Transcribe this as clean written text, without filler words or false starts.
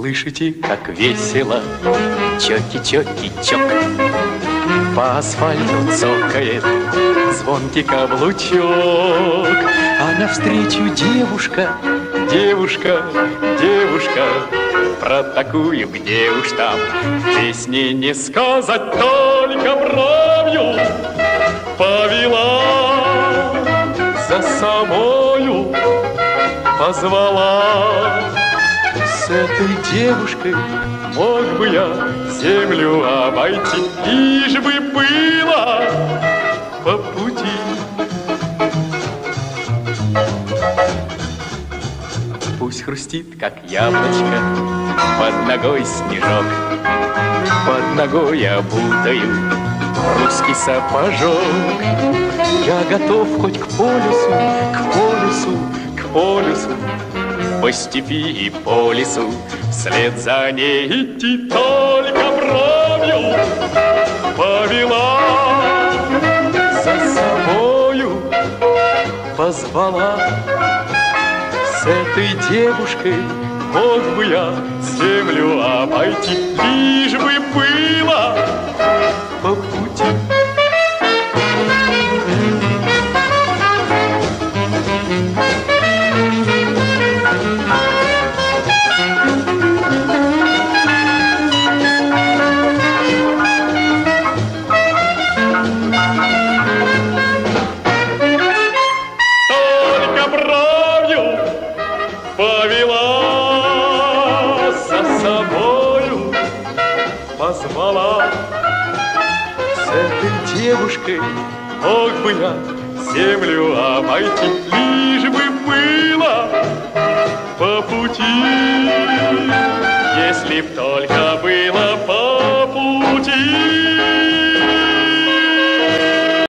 Слышите, как весело, чоки-чоки-чок. По асфальту цокает звонкий каблучок, а навстречу девушка, девушка, девушка. Про такую, где уж там, в песне не сказать, только бровью повела, за собою позвала. С этой девушкой мог бы я землю обойти, лишь бы было по пути. Пусть хрустит, как яблочко, под ногой снежок, под ногой обутаю русский сапожок. Я готов хоть к полюсу, к полюсу, к полюсу, по степи и по лесу, вслед за ней идти, только бровью повела, за собою позвала. С этой девушкой мог бы я землю обойти, лишь бы было по пути. Повела, за собою позвала. С этой девушкой мог бы я землю обойти, лишь бы было по пути. Если б только было по